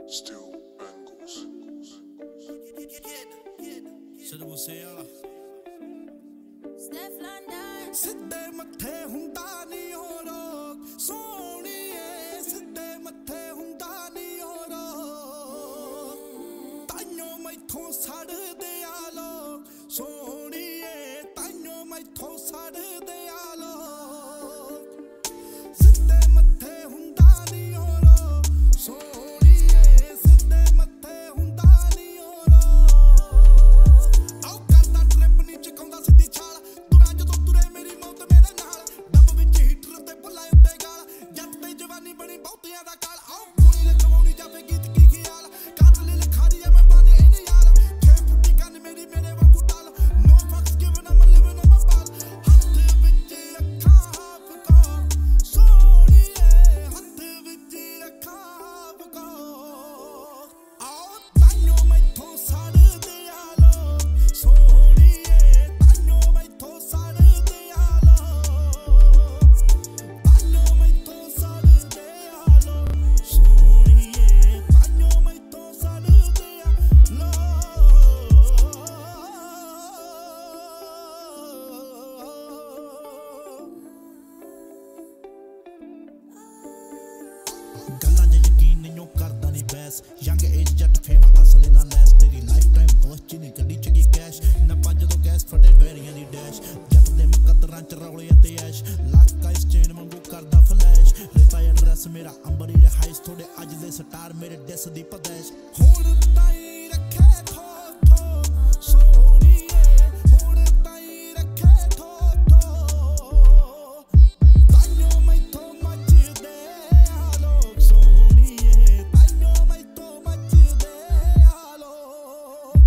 Still bangles. sidhu ਸਿੱਧੇ ਮੱਥੇ ਹੁੰਦਾ ਨਹੀਂ ਹੋ ਰੋਕ ਸੋਹਣੀਏ ਸਿੱਧੇ ਮੱਥੇ ਹੁੰਦਾ ਨਹੀਂ ਹੋ ਰੋਕ ਤਾਈਓ ਮੈਥੋਂ ਸੜਦੇ ਆ ਲੋਕ ਸੋਹਣੀਏ ਤਾਈਓ ਮੈਥੋਂ ਸੜਦੇ ਆ ਲੋਕ ਸਿੱਧੇ ਮੱਥੇ ਹੁੰਦਾ ਨਹੀਂ ਹੋ ਰੋਕ ਸੋਹਣੀਏ ਸਿੱਧੇ ਮੱਥੇ ਹੁੰਦਾ ਨਹੀਂ ਹੋ ਰੋਕ ਆਉ ਕਰਦਾ ਟ੍ਰਿਪ ਨਹੀਂ ਚਕਾਉਂਦਾ ਸਿੱਧੀ ਛਾਲ ਬਣੀ ਬਹੁਤਿਆਂ ਦਾ ਕਾਲ ਆਉ ਕੋਈ ਲਖਵਾਉਣੀ ਜਾਵੇ ਗੀਤ ਕੀ ਖਿਆਲ ਕਾਤਲ ਲਖਾਰੀ ਐ ਮੈਂ ਬਾਨੇ ਇਹਨੇ ਯਾਰ ਛੇ ਫੁੱਟੀ ਕੰਨ ਮੇਰੀ ਮੇਰੇ ਵਾਂਗੂ ਟਾਲ ਨੋ ਫਕਸ ਗਿਵਨ ਆਮ ਲਿਵਿੰਗ ਆਨ ਮਾਈ ਬਾਲ ਹੱਥ ਵਿੱਚ ਅੱਖਾਂ ਹਾਫ ਕੋ ਸੋਹਣੀਏ ਹੱਥ ਵਿੱਚ ਅੱਖਾਂ ਹਾਫ ਕੋ ਆਉ ਤਾਈਓ ਮੈਥੋਂ ਸੜਦੇ ਆ ਲੋਕ ਸੋਹਣੀਏ ਤਾਈਓ ਮੈਥੋਂ ਸੜਦੇ ਆ ਲੋਕ ਤਾਈਓ ਮੈਥੋਂ ਗੱਲਾਂ 'ਚ ਯਕੀਨ ਨਹੀਂ ਕਰਦਾ ਨਹੀਂ ਬੈਸ ਯੰਗ ਏਜ ਜੱਟ ਫੇਮ ਅਸਲ ਨਾ ਲੈਸ ਤੇਰੀ ਲਾਈਫ ਟਾਈਮ ਵਰਸ ਚ ਨਹੀਂ ਕੱਢੀ ਚੰਗੀ ਕੈਸ਼ ਨੱਪਾ ਜਦੋਂ ਗੈਸ ਫਟੇ ਬੈਰੀਆਂ ਦੀ ਡੈਸ਼ ਜੱਟ ਦੇ ਮੁਕੱਦਰਾਂ 'ਚ ਰੌਲੇ ਅਤੇ ਐਸ਼ ਲੱਕ ਆਈਸ ਚੇਨ ਵਾਂਗੂ ਕਰਦਾ ਫਲੈਸ਼ ਰੇਤਾ ਐਡਰੈਸ ਮੇਰਾ ਅੰਬਰ ਹੀ ਰਹਾਇਸ ਥੋੜੇ ਅੱਜ ਦੇ ਸਟਾਰ ਮੇਰੇ ਡਿਸ ਦੀ ਪਦੈਸ਼ ਹੁਣ ਤਾਈ ਰੱਖੇ ਥੋ ਥੋ ਸੋਹਣੀਏ ਹੁਣ ਤਾਈ ਰੱਖੇ ਥੋ ਥੋ ਤਾਈਓ ਮੈਥੋਂ ਮੱਚਦੇ ਆ ਲੋਕ ਸੋਹਣੀਏ ਤਾਈਓ ਮੈਥੋਂ ਮੱਚਦੇ ਆ ਲੋਕ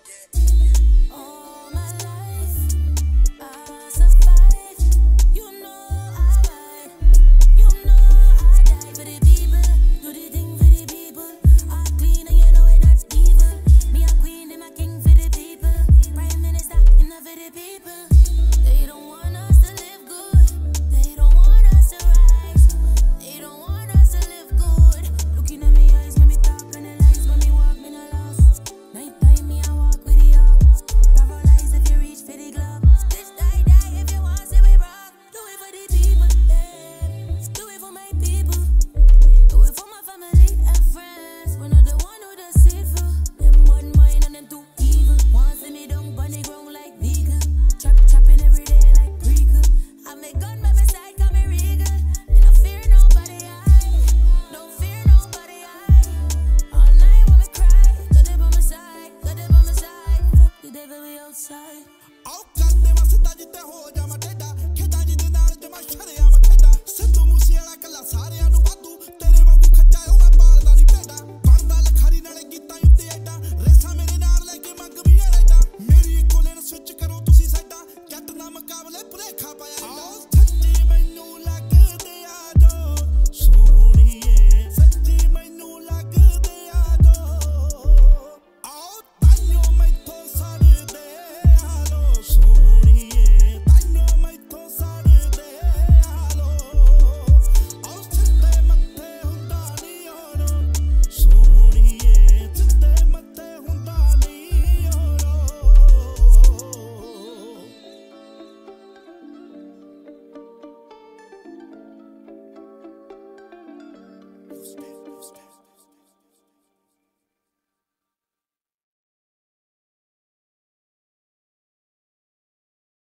All my life I survived. You know I ride. You know I die for the people. Do the thing for the people. I clean and you know it not evil. Me a queen and my king for the people. Prime Minister enough for the people. They don't want us to live good. They don't want us to rise. They don't want us to live good. Looking at me eyes when me talk and the lies when me walk me no lost. Night time me I walk with the ops. Paralyzed if you reach for the glove. Bitch die die if you want to be rock. Do it for the people, yeah. Do it for my people. Do it for my family and friends. We're not the one who does it for. Them one mind and them too evil. Want see me down on the ground like vegan. Chopping every day like prequel. I make gun by my side, got me regal. And I fear nobody, don't fear nobody, all night when we cry. Got it by my side, got it by my side. Fuck the devil, we outside. ਆਉ ਕਰਦੇ ਵਾ ਸਿੱਧਾ ਜਿੱਤੇ ਹੋ ਜਾਵਾਂ ਟੇਡਾ ਖੇਡਾਂ ਜਿਹਦੇ ਨਾਲ ਜਮਾ ਸ਼ਰਿਆਮ ਖੇਡਾਂ ਸਿੱਧੂ ਮੂਸੇਵਾਲਾ ਕੱਲਾ ਸਾਰਿਆਂ ਨੂੰ ਵਾਧੂ ਤੇਰੇ ਵਾਂਗੂ ਖੱਚਾ ਉਹ ਮੈਂ ਪਾਲਦਾ ਨਹੀਂ ਭੇਡਾਂ ਬਣਦਾ ਲਖਾਰੀ ਨਾਲੇ ਗੀਤਾਂ ਉੱਤੇ ਐਡਾ ਰੇਸਾਂ ਮੇਰੇ ਨਾਲ ਲੈ ਕੇ ਮੰਗ ਵੀ ਐਡਾ ਮੇਰੀ ਇੱਕੋ ਲੇਨ ਸਵਿਚ ਕਰੋ ਤੁਸੀਂ ਸਾਡਾ ਜੱਟ ਨਾ ਮੁਕਾਬਲੇ ਭੁਲੇਖਾ ਪਾਇਆ ਐਡਾ ਸੱਚੀ ਮੈਨੂੰ ਲੱਗਦੇ ਆ ਜੋ ਸੋਹਣੀਏ ਸੱਚੀ ਮੈਨੂੰ ਲੱਗਦੇ ਆ ਜੋ ਆਉ ਤਾਈਓ ਮੈਥੋਂ ਸੜਦੇ ਆ ਲੋਕ ਸੋਹਣੀਏ ਤਾਈਓ ਮੈਥੋਂ ਸੜਦੇ ਆ ਲੋਕ ਆਉ ਸਿੱਧੇ ਮੱਥੇ ਹੁੰਦਾ ਨਹੀਂ ਹੋ ਰੋਕ ਸੋਹਣੀਏ ਸਿੱਧੇ ਮੱਥੇ ਹੁੰਦਾ ਨਹੀਂ ਹੋ ਰੋਕ